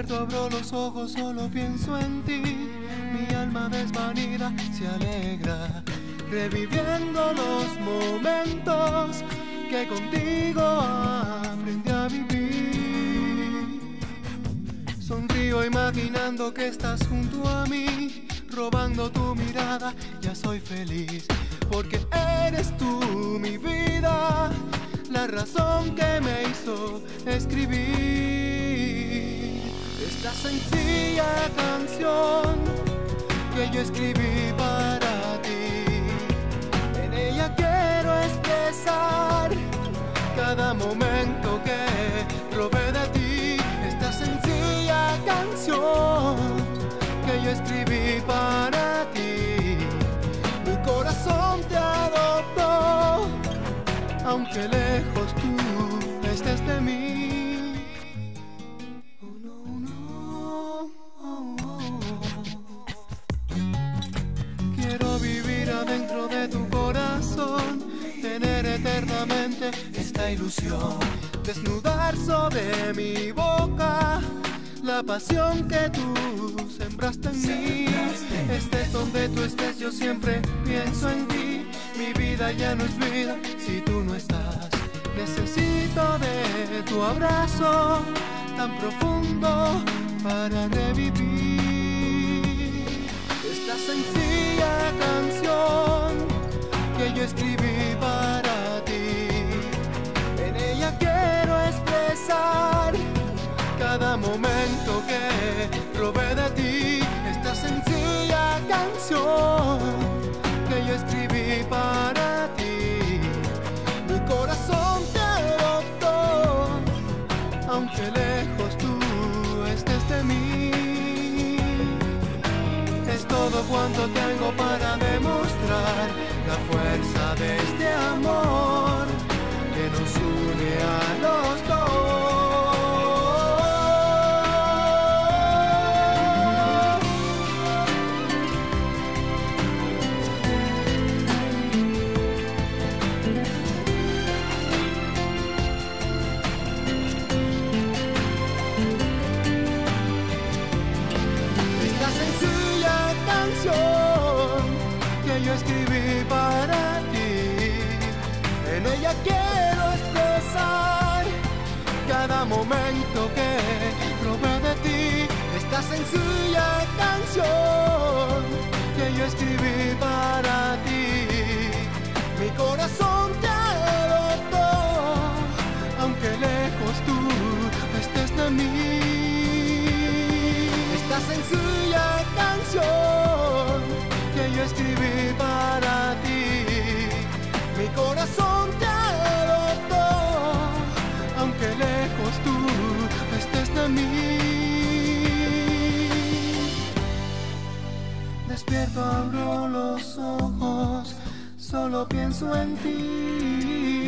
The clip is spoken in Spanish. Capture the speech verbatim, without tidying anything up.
Despierto, abro los ojos, solo pienso en ti. Mi alma desvanida se alegra, reviviendo los momentos que contigo aprendí a vivir. Sonrío imaginando que estás junto a mí, robando tu mirada, ya soy feliz, porque eres tú mi vida, la razón que me hizo escribir esta sencilla canción que yo escribí para ti. En ella quiero expresar cada momento que robé de ti. Esta sencilla canción que yo escribí para ti. Mi corazón te adoptó, aunque lejos tú estés de mí. Oh, no, no, oh, oh. Quiero vivir adentro de tu corazón, tener eternamente esta ilusión, desnudar sobre mi boca la pasión que tú sembraste en mí. Estés donde tú estés, yo siempre pienso en ti. Mi vida ya no es vida si tú no estás. Necesito de tu abrazo tan profundo para revivir esta sencilla canción que yo escribí para ti. En ella quiero expresar cada momento que robé de ti. Esta sencilla canción que yo escribí para ti. Mi corazón te adoptó, aunque lejos tú estés de mí. Es todo cuanto tengo para demostrar la fuerza de este amor que nos une a los dos. Que yo escribí para ti, en ella quiero expresar cada momento que probé de ti. Esta sencilla canción que yo escribí para ti. Mi corazón te adoptó, aunque lejos tú estés de mí. Esta sencilla canción que yo escribí para ti. Mi corazón te adoptó, aunque lejos tú estés de mí. Despierto, abro los ojos, solo pienso en ti.